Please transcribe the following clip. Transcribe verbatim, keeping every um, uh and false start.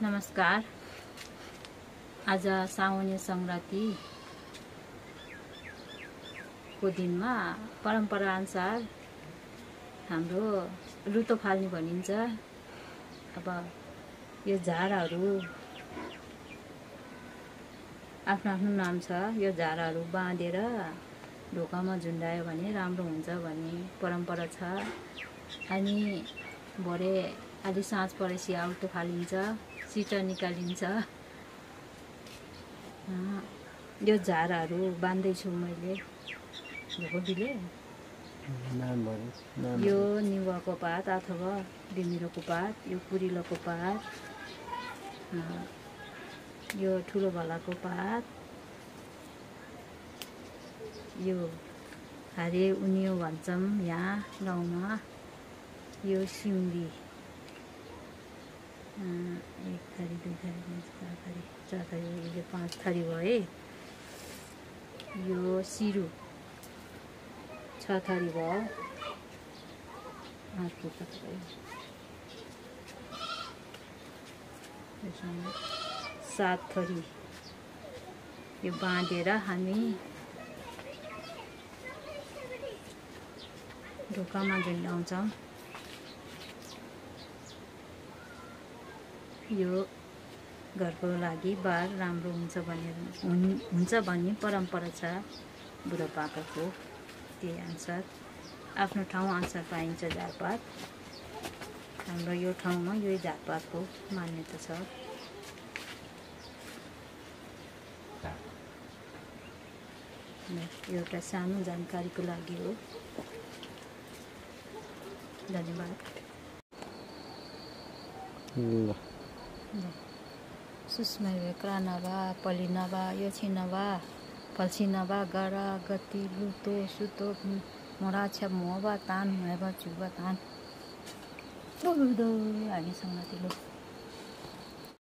नमस्कार। आज साउन संक्रान्ति को दिनमा परम्परा अनुसार हाम्रो लुतो फाल्ने भनिन्छ। अब यो झारहरू आफ्नो आफ्नो नाम छ। यो झारहरू बाँधेर ढोकामा झुन्डायो भने राम्रो हुन्छ भन्ने परम्परा छ। अनि भरे अलि साँझ परेपछि आउतो फालिन्छ, सिटर निकालिन्छ। यो झारहरू बाँध्दैछु मैले ढोकोबीले। यो निम्बुको पात अथवा बिमिरोको पात, यो कुरिलोको पात, यो ठुलो भलाको पात, यो हरे उनियो भन्छौँ यहाँ गाउँमा। यो सिम्ली एक थरी, दुई थरी, चार थरी, चार थरी, यो पाँच थरी भए। यो सिरु छ थरी भयो, आठ फुट भयो। सात थरी यो बाँधेर हामी ढोकामा झुन्डाउँछौँ। यो घरको लागि बार राम्रो हुन्छ भनेर हुन्छ भन्ने परम्परा छ बुढापाकाको। त्यही अनुसार आफ्नो ठाउँ अनुसार पाइन्छ झारपात। हाम्रो यो ठाउँमा यो झारपातको मान्यता छ। एउटा सानो जानकारीको लागि हो। धन्यवाद। सुस्मै क्रानवा पलिनवा यो छिनवा फल्सिनवा गरा गति लुतो सुतो मोरा छ मोबा तान मोबा चुबा तान दो दो हामी संगतिलो।